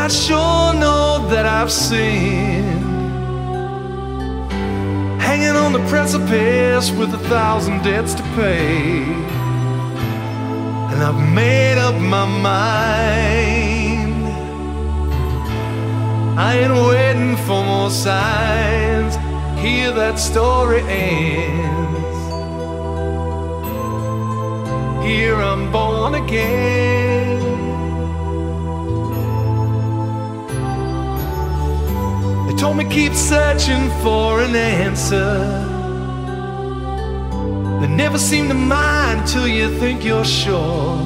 I sure know that I've sinned, hanging on the precipice with 1,000 debts to pay. And I've made up my mind, I ain't waiting for more signs. Here that story ends. Here I'm born again. They told me keep searching for an answer. They never seem to mind till you think you're sure.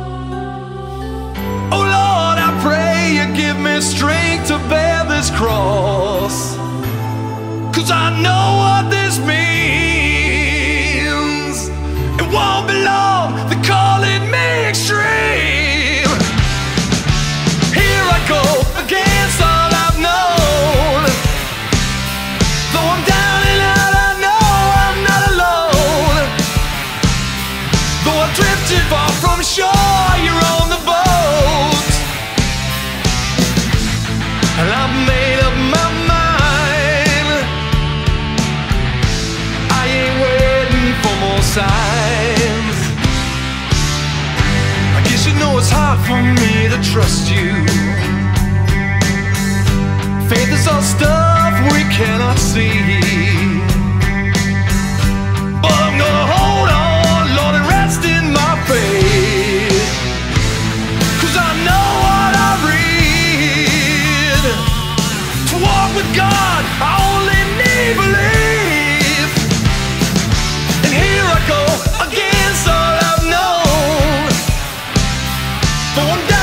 Oh Lord, I pray you give me strength to bear this cross, 'cause I know what this means. It won't be long, they're calling me extreme. Here I go against all I've known. Though I'm down and out, I know I'm not alone. Though I've drifted far from shore, you're on the boat. And I've made up my mind, I ain't waiting for more signs. I guess you know it's hard for me to trust you. Faith is all stuff we cannot see, but I'm gonna hold on, Lord, and rest in my faith. 'Cause I know what I read. To walk with God, I only need belief. And here I go against all I've known. Though I'm